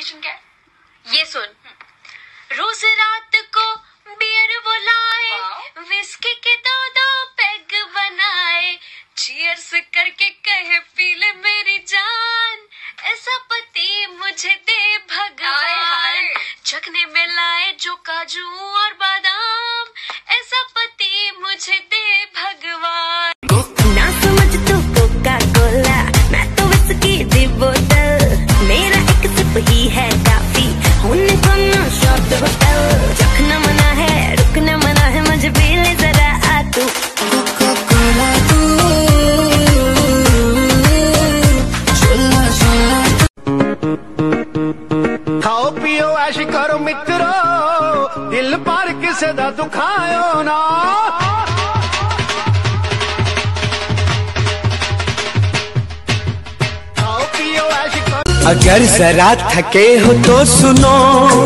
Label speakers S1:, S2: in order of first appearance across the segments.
S1: Combination क्या है?
S2: ये सुन। रोज रात को बियर वो लाए, विस्की के दो पैग बनाए, चीयर्स करके कहे पी ले मेरी जान, ऐसा पति मुझे दे भगवान, चखने में लाए जो काजू और बादाम, ऐसा पति मुझे दे भगवान। ना समझ तू कोका कोला, मैं तो विस्की दी बोतल, मेरा एक सिप ही है काफी, होने को ना शॉट होटल, चखना मना है रुकना मना है, मुझे पी ले जरा आ तू कोका कोला तू।
S3: खाओ पियो ऐश करो मित्रो, दिल पर किसे दा दुखायो ना। खाओ पियो ऐश करो। अगर जरा थके हो तो सुनो,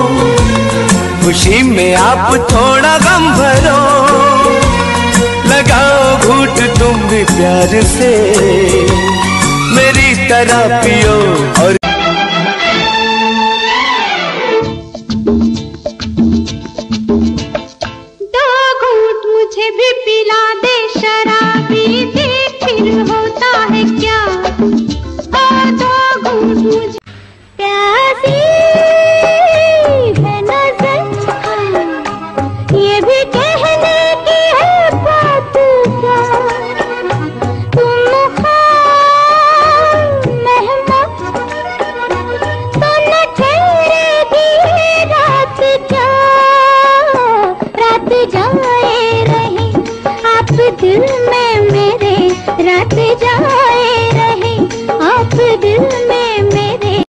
S3: खुशी में आप थोड़ा गम भरो, लगाओ घूंट तुम भी प्यार से, मेरी तरह पियो और